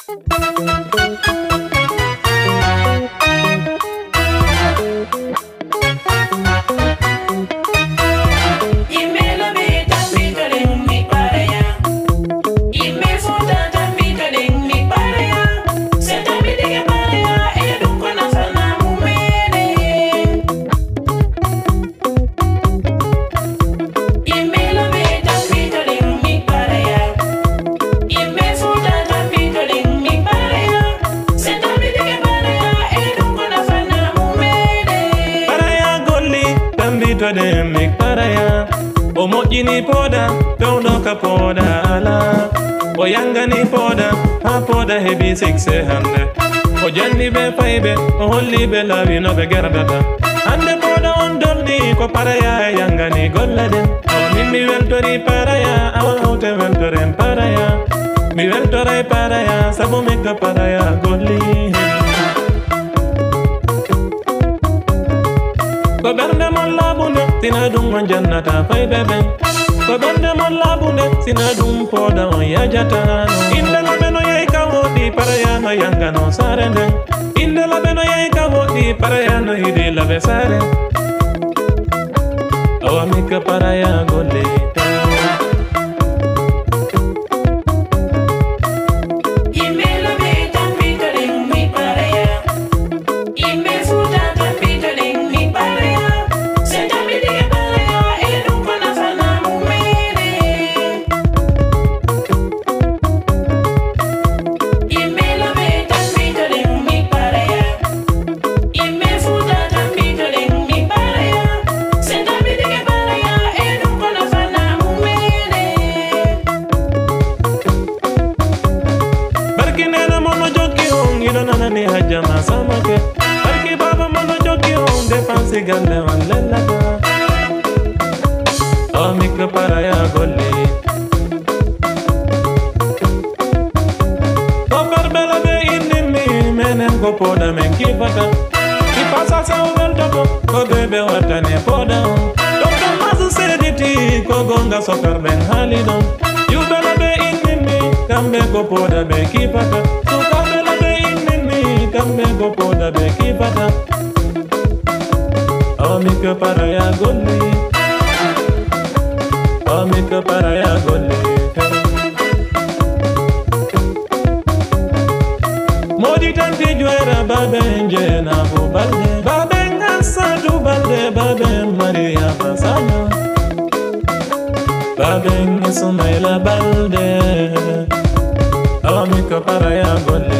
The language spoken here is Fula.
Mik paraya o moƴƴini poda pewɗo ka poda ala o yangani poda ha poda heɓi sikse hande o janni ɓe fayɓe o holli ɓe laawi no ɓe gerdata hande poda on dolni ko paraya e yangani golle ɗen awa min mi weltori paraya awa hawte weltoren paraya mi weltoray paraya sabu mikka paraya golli ko ɓernde mon laaɓunde sina ɗum on jannata fayɓe ɓen ko ɓernde mon laaɓunde sina ɗum pooda on yajatano inde laɓe no yehi ka woɗɗi paraya no yangano saare nden inde laɓe no yehi ka woɗɗi paraya no yiɗi laɓe saare awa mikka paraya golle ni hajama samake barki baba mono jokki on dépense galle on lellata o mikko paraya golle ko barbela be indinni menen ko poda men kipata ki pasa sa weltoto ko bebe watane poda on doktor masu sediti ko gonga sokar ben halidon yubela be indinni kambe ko poda be kipata kambe go poda be kipata o mikko paraya golle o mikko paraya golle modi tanti joera babe njena fu balde babe ngasa du balde babe maria fasano babe nsumaila balde o mikko paraya golle